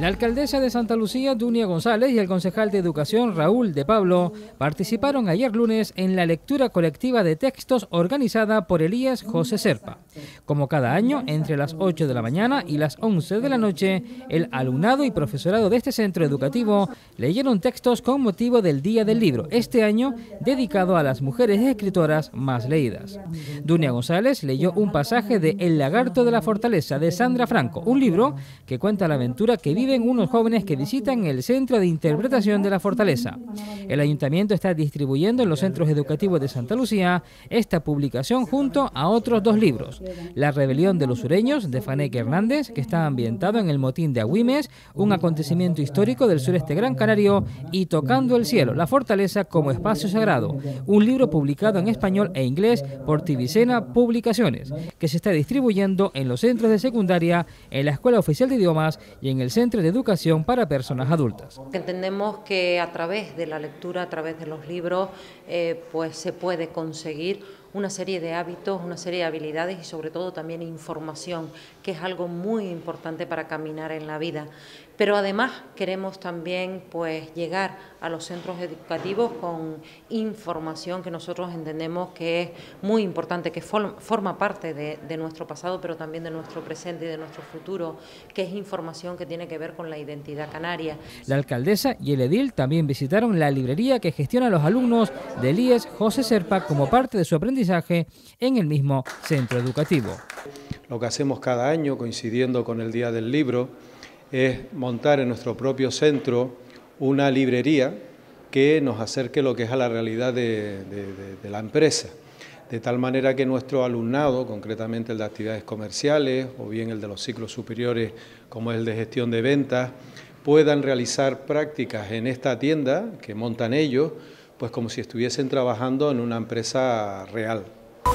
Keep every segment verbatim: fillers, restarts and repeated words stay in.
La alcaldesa de Santa Lucía, Dunia González, y el concejal de Educación, Raúl de Pablo, participaron ayer lunes en la lectura colectiva de textos organizada por el I E S José Serpa. Como cada año, entre las ocho de la mañana y las once de la noche, el alumnado y profesorado de este centro educativo leyeron textos con motivo del Día del Libro, este año dedicado a las mujeres escritoras más leídas. Dunia González leyó un pasaje de El lagarto de la fortaleza, de Sandra Franco, un libro que cuenta la aventura que viven unos jóvenes que visitan el Centro de Interpretación de la Fortaleza. El ayuntamiento está distribuyendo en los centros educativos de Santa Lucía esta publicación junto a otros dos libros: La rebelión de los sureños, de Faneque Hernández, que está ambientado en el motín de Agüimes, un acontecimiento histórico del sureste gran canario, y Tocando el cielo, la fortaleza como espacio sagrado, un libro publicado en español e inglés por Tibicena Publicaciones, que se está distribuyendo en los centros de secundaria, en la Escuela Oficial de Idiomas y en el Centro de Educación para Personas Adultas. Entendemos que a través de la lectura, a través de los libros, eh, pues se puede conseguir una serie de hábitos, una serie de habilidades y sobre todo también información, que es algo muy importante para caminar en la vida. Pero además queremos también pues llegar a los centros educativos con información que nosotros entendemos que es muy importante, que forma parte de, de nuestro pasado, pero también de nuestro presente y de nuestro futuro, que es información que tiene que ver con la identidad canaria. La alcaldesa y el edil también visitaron la librería que gestionan los alumnos del I E S José Serpa como parte de su aprendizaje en el mismo centro educativo. Lo que hacemos cada año, coincidiendo con el Día del Libro, es montar en nuestro propio centro una librería que nos acerque lo que es a la realidad de, de, de, de la empresa, de tal manera que nuestro alumnado, concretamente el de actividades comerciales o bien el de los ciclos superiores como el de gestión de ventas, puedan realizar prácticas en esta tienda que montan ellos, pues como si estuviesen trabajando en una empresa real.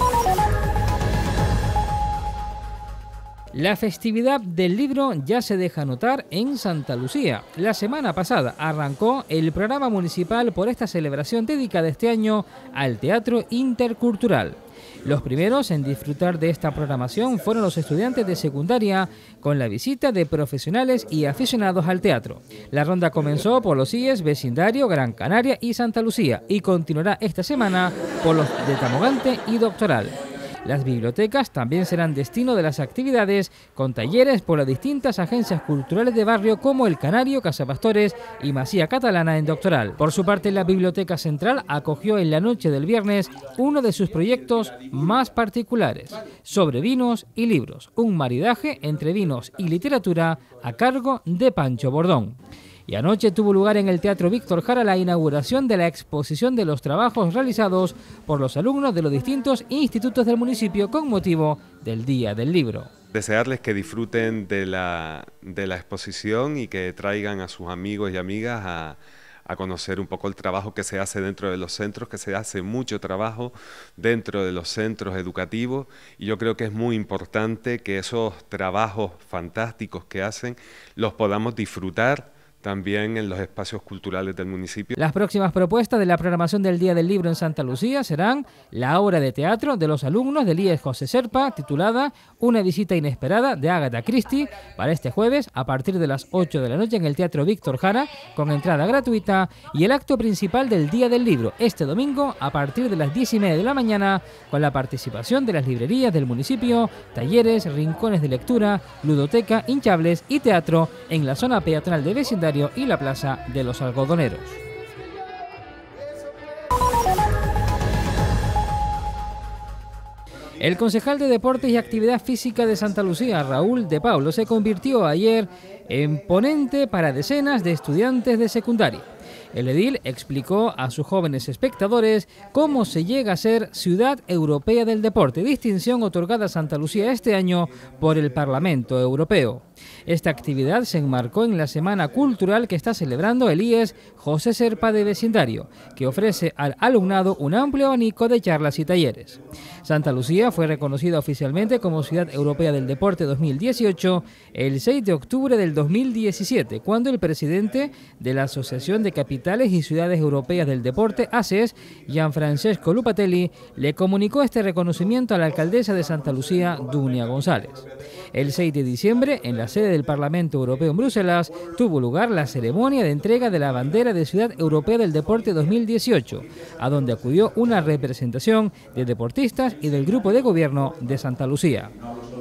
La festividad del libro ya se deja notar en Santa Lucía. La semana pasada arrancó el programa municipal por esta celebración dedicada este año al teatro intercultural. Los primeros en disfrutar de esta programación fueron los estudiantes de secundaria, con la visita de profesionales y aficionados al teatro. La ronda comenzó por los I E S Vecindario, Gran Canaria y Santa Lucía y continuará esta semana por los de Tamogante y Doctoral. Las bibliotecas también serán destino de las actividades, con talleres por las distintas agencias culturales de barrio como El Canario, Casa Pastores y Masía Catalana en Doctoral. Por su parte, la Biblioteca Central acogió en la noche del viernes uno de sus proyectos más particulares, sobre vinos y libros, un maridaje entre vinos y literatura a cargo de Pancho Bordón. Y anoche tuvo lugar en el Teatro Víctor Jara la inauguración de la exposición de los trabajos realizados por los alumnos de los distintos institutos del municipio con motivo del Día del Libro. Desearles que disfruten de la, de la exposición y que traigan a sus amigos y amigas a, a conocer un poco el trabajo que se hace dentro de los centros, que se hace mucho trabajo dentro de los centros educativos, y yo creo que es muy importante que esos trabajos fantásticos que hacen los podamos disfrutar también en los espacios culturales del municipio. Las próximas propuestas de la programación del Día del Libro en Santa Lucía serán la obra de teatro de los alumnos del I E S José Serpa, titulada Una visita inesperada, de Agatha Christie, para este jueves a partir de las ocho de la noche en el Teatro Víctor Jara, con entrada gratuita, y el acto principal del Día del Libro, este domingo a partir de las diez y media de la mañana, con la participación de las librerías del municipio, talleres, rincones de lectura, ludoteca, hinchables y teatro en la zona peatonal de vecindario y la Plaza de los Algodoneros. El concejal de Deportes y Actividad Física de Santa Lucía, Raúl de Pablo, se convirtió ayer en ponente para decenas de estudiantes de secundaria. El edil explicó a sus jóvenes espectadores cómo se llega a ser Ciudad Europea del Deporte, distinción otorgada a Santa Lucía este año por el Parlamento Europeo. Esta actividad se enmarcó en la Semana Cultural que está celebrando el I E S José Serpa de Vecindario, que ofrece al alumnado un amplio abanico de charlas y talleres. Santa Lucía fue reconocida oficialmente como Ciudad Europea del Deporte dos mil dieciocho el seis de octubre del dos mil diecisiete, cuando el presidente de la Asociación de Capitales y Ciudades Europeas del Deporte, A C E S, Gianfrancesco Lupatelli, le comunicó este reconocimiento a la alcaldesa de Santa Lucía, Dunia González. El seis de diciembre, en la la sede del Parlamento Europeo en Bruselas, tuvo lugar la ceremonia de entrega de la bandera de Ciudad Europea del Deporte dos mil dieciocho, a donde acudió una representación de deportistas y del Grupo de Gobierno de Santa Lucía.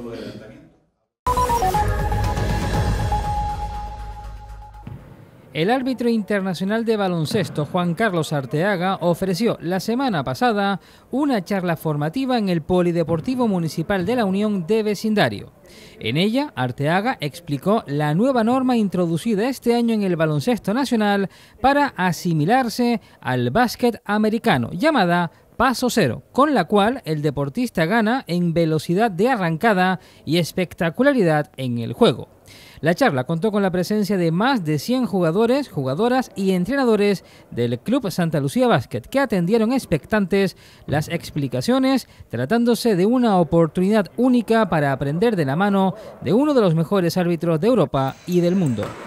El árbitro internacional de baloncesto Juan Carlos Arteaga ofreció la semana pasada una charla formativa en el Polideportivo Municipal de la Unión de Vecindario. En ella, Arteaga explicó la nueva norma introducida este año en el baloncesto nacional para asimilarse al básquet americano, llamada Paso Cero, con la cual el deportista gana en velocidad de arrancada y espectacularidad en el juego. La charla contó con la presencia de más de cien jugadores, jugadoras y entrenadores del Club Santa Lucía Básquet, que atendieron expectantes las explicaciones, tratándose de una oportunidad única para aprender de la mano de uno de los mejores árbitros de Europa y del mundo.